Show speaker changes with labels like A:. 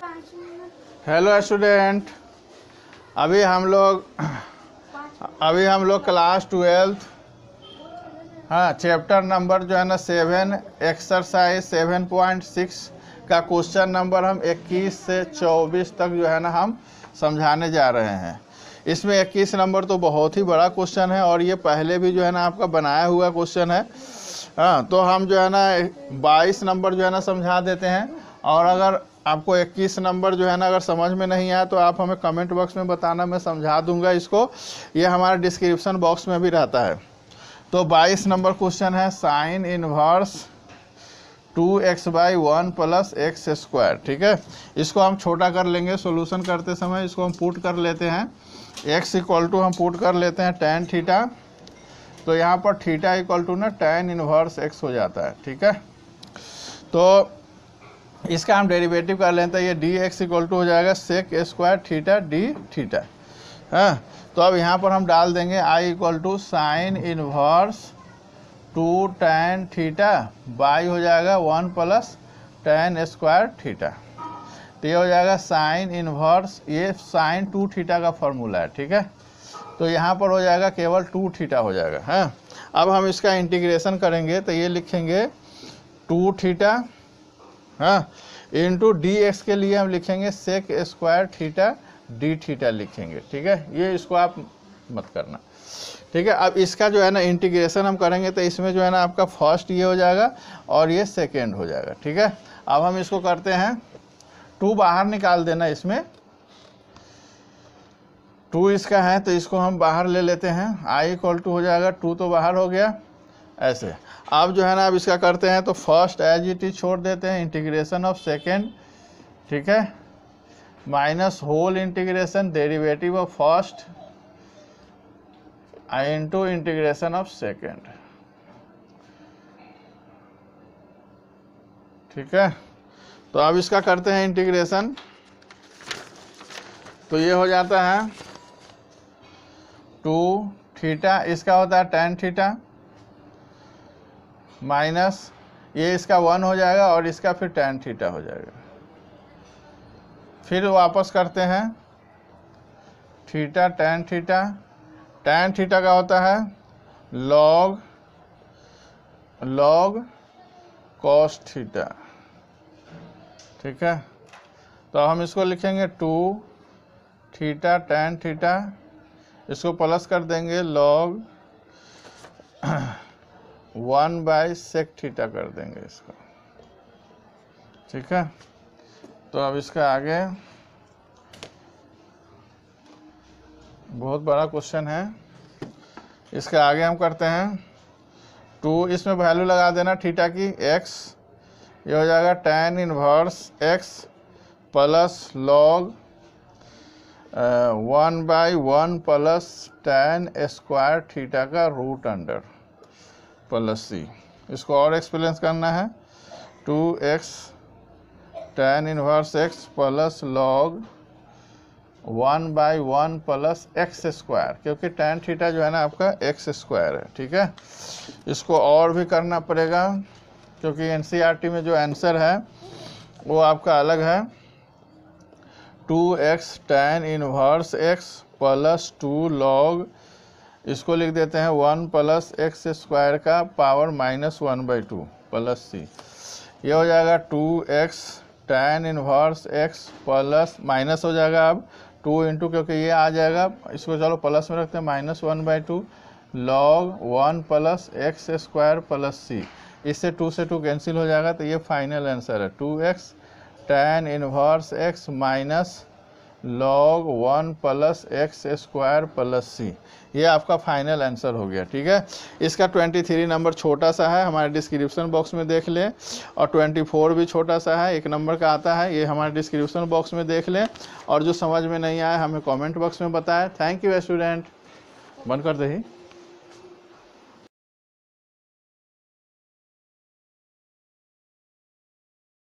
A: Hello student, अभी हम लोग क्लास 12 चैप्टर नंबर जो है ना 7 एक्सरसाइज 7.6 का क्वेश्चन नंबर हम 21 से 24 तक जो है ना हम समझाने जा रहे हैं। इसमें 21 नंबर तो बहुत ही बड़ा क्वेश्चन है और ये पहले भी जो है ना आपका बनाया हुआ क्वेश्चन है। तो हम जो है ना 22 नंबर जो है ना समझा देते हैं, और अगर आपको 21 नंबर जो है ना अगर समझ में नहीं आया तो आप हमें कमेंट बॉक्स में बताना, मैं समझा दूंगा इसको। ये हमारे डिस्क्रिप्शन बॉक्स में भी रहता है। तो 22 नंबर क्वेश्चन है साइन इनवर्स 2x/1 + x²। ठीक है, इसको हम छोटा कर लेंगे सॉल्यूशन करते समय। इसको हम पुट कर लेते हैं, x = हम पुट कर लेते हैं tan थीटा। तो यहाँ पर थीटा = ना tan इनवर्स x हो जाता है। ठीक है, तो इसका हम डेरिवेटिव कर लेते हैं। ये dx = हो जाएगा sec² थीटा d थीटा। हाँ, तो अब यहाँ पर हम डाल देंगे I = sine inverse 2 tan theta by हो जाएगा 1 + tan² थीटा। तो ये हो जाएगा साइन इनवर्स, ये साइन 2 थीटा का फॉर्मूला है। ठीक है, तो यहाँ पर हो जाएगा केवल 2 थीटा हो जाएगा। हाँ, अब हम इसका इंटीग्रेशन करेंगे तो ये लिखेंगे 2 थीटा इंटू dx के लिए हम लिखेंगे sec² थीटा d थीटा लिखेंगे। ठीक है, ये इसको आप मत करना। ठीक है, अब इसका जो है ना इंटीग्रेशन हम करेंगे तो इसमें जो है ना आपका फर्स्ट ये हो जाएगा और ये सेकेंड हो जाएगा। ठीक है, अब हम इसको करते हैं, 2 बाहर निकाल देना। इसमें 2 इसका है तो इसको हम बाहर ले लेते हैं। I = हो जाएगा 2 तो बाहर हो गया ऐसे। अब जो है ना अब इसका करते हैं तो फर्स्ट एज इट इज छोड़ देते हैं, इंटीग्रेशन ऑफ सेकेंड। ठीक है, minus whole integration derivative of first into integration of second. ठीक है, तो अब इसका करते हैं इंटीग्रेशन। तो ये हो जाता है 2 थीटा, इसका होता है tan थीटा माइनस ये इसका 1 हो जाएगा और इसका फिर tan थीटा हो जाएगा। फिर वापस करते हैं theta tan theta. tan theta का होता है log cos थीटा। ठीक है, तो हम इसको लिखेंगे 2 थीटा tan थीटा, इसको प्लस कर देंगे log 1/sec थीटा कर देंगे इसको। ठीक है, तो अब इसका आगे बहुत बड़ा क्वेश्चन है, इसका आगे हम करते हैं 2, इसमें वैल्यू लगा देना थीटा की x, ये हो जाएगा tan inverse x plus log 1/1 plus tan² theta का रूट अंडर प्लस c। इसको और एक्सप्लेन करना है, 2x tan inverse x plus log 1/1 plus x², क्योंकि tan थीटा जो है ना आपका x² है। ठीक है, इसको और भी करना पड़ेगा क्योंकि NCERT में जो आंसर है वो आपका अलग है। 2x tan inverse x plus 2 log, इसको लिख देते हैं 1 प्लस x² का पावर -1/2 प्लस c। ये हो जाएगा 2x tan inverse x plus minus हो जाएगा अब 2 इंटू, क्योंकि ये आ जाएगा, इसको चलो प्लस में रखते हैं, -1/2 log 1 plus x² plus c। इससे 2 से 2 कैंसिल हो जाएगा, तो ये फाइनल आंसर है 2x tan इनवर्स x माइनस log 1 plus x² plus c। ये आपका फाइनल आंसर हो गया। ठीक है, इसका 23 नंबर छोटा सा है, हमारे डिस्क्रिप्शन बॉक्स में देख लें, और 24 भी छोटा सा है, 1 नंबर का आता है, ये हमारे डिस्क्रिप्शन बॉक्स में देख लें। और जो समझ में नहीं आया हमें कमेंट बॉक्स में बताएं। Thank you student. बंद कर दे ही।